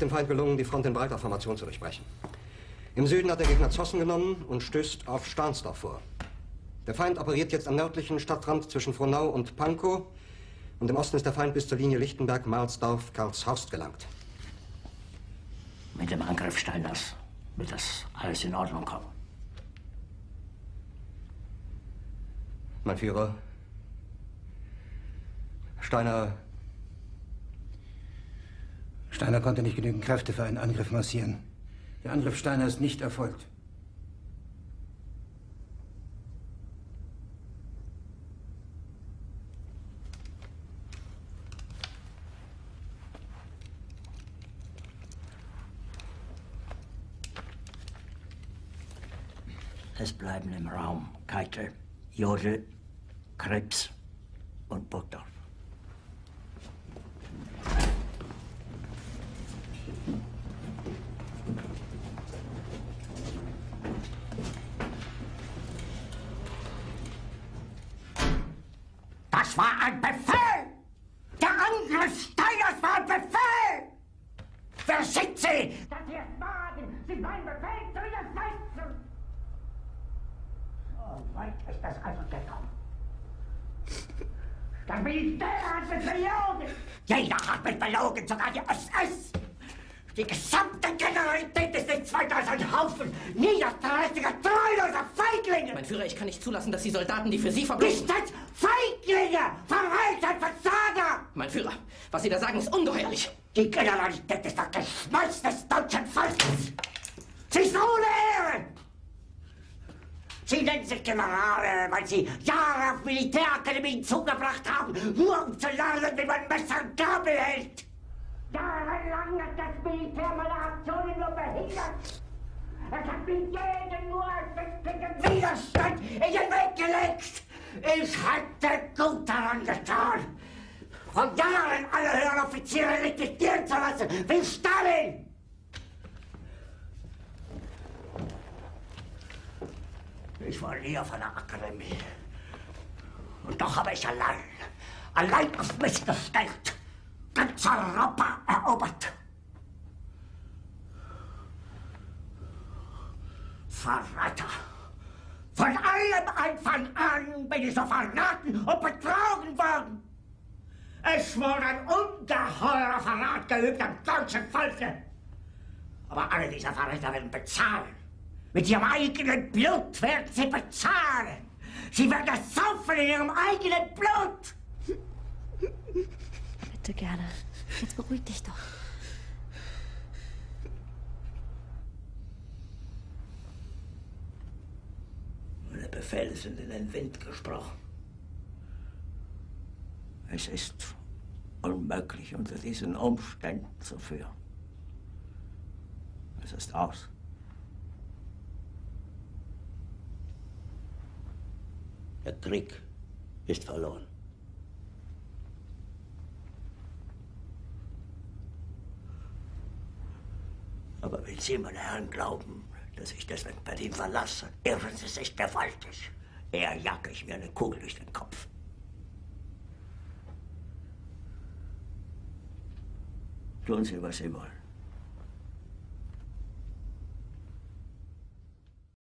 dem Feind gelungen, die Front in breiter Formation zu durchbrechen. Im Süden hat der Gegner Zossen genommen und stößt auf Stahnsdorf vor. Der Feind operiert jetzt am nördlichen Stadtrand zwischen Frohnau und Pankow. Und im Osten ist der Feind bis zur Linie Lichtenberg-Marsdorf-Karlshorst gelangt. Mit dem Angriff Steiners wird das alles in Ordnung kommen. Mein Führer, Steiner konnte nicht genügend Kräfte für einen Angriff massieren. Der Angriff Steiner ist nicht erfolgt. Es bleiben im Raum Keitel, Jodl, Krebs und Burgdorf. Das war ein Befehl! Der Angriff Steiners war ein Befehl! Wer sind Sie? Dass Sie es wagen, Sie meinen Befehl zu widersetzen! So weit ist das also gekommen. Das Militär hat mich belogen! Jeder hat mich belogen, sogar die SS! Die gesamte Generalität ist nichts weiter als ein Haufen niederträchtiger, treuloser Feiglinge! Mein Führer, ich kann nicht zulassen, dass die Soldaten, die für Sie verbringen... Nicht als Feiglinge! Verreiter, Versager! Mein Führer, was Sie da sagen, ist ungeheuerlich. Die Generalität ist das Geschmeiß des deutschen Volkes! Sie ist ohne Ehre! Sie nennen sich Generale, weil Sie Jahre auf Militärakademien zugebracht haben, nur um zu lernen, wie man Messer und Gabel hält! Jahrelang hat das Militär meine Aktionen nur behindert. Es hat mir jeden nur als wichtigen Widerstand in den Weg gelegt. Ich hätte gut daran getan, von Jahren alle höheren Offiziere liquidieren zu lassen, wie Stalin. Ich war nie auf einer Akademie. Und doch habe ich allein auf mich gestellt, ganz Europa erobert. Verräter! Von allem Anfang an bin ich so verraten und betrogen worden. Es wurde ein ungeheurer Verrat geübt am deutschen Volke. Aber alle diese Verräter werden bezahlen. Mit ihrem eigenen Blut werden sie bezahlen. Sie werden das saufen in ihrem eigenen Blut. Bitte gerne. Jetzt beruhig dich doch. Meine Befehle sind in den Wind gesprochen. Es ist unmöglich, unter diesen Umständen zu führen. Es ist aus. Der Krieg ist verloren. Aber wenn Sie, meine Herren, glauben, dass ich deswegen Berlin verlasse, irren Sie sich gewaltig. Eher jage ich mir eine Kugel durch den Kopf. Tun Sie, was Sie wollen.